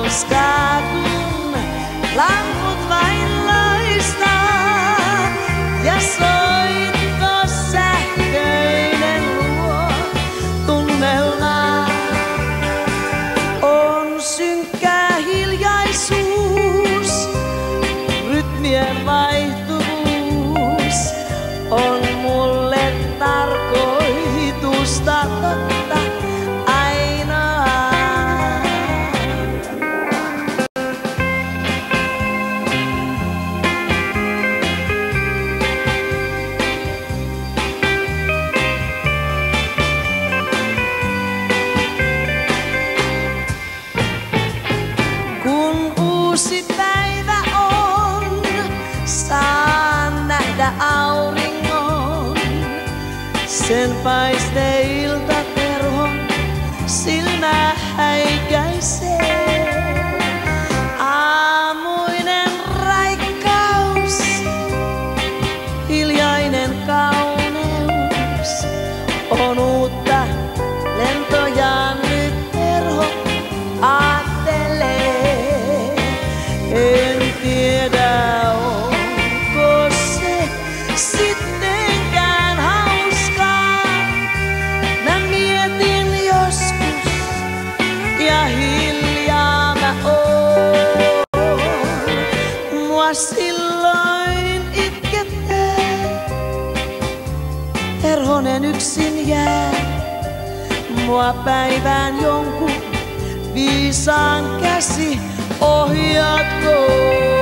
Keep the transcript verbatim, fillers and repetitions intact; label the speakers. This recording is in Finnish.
Speaker 1: hauskaa, kun lamput vain loistaa ja soitto sähköinen luo tunnelmaa. On synkkää hiljaisuus, rytmien vaihtuvuus on mulle tarkoitusta totta ainoa. Kun uusi päivä on, saan nähdä auringon. Sen paisteilta terhon silmä häikäisee. Aamuinen raikkaus, hiljainen kauneus on uutta lentoja nyt terho aattelee. En tiedä onko se sittenkään hauskaa. Mä mietin joskus ja hiljaa mä oon. Mua silloin itkettää, erhonen yksin jää. Mua päivään jonkun viisaan käsi ohjatkoon.